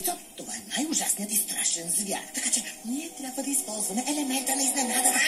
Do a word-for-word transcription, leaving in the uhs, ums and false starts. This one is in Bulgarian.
То, това е най-ужасният и страшен звяр. Така че ние трябва да използваме елемента на изненадата.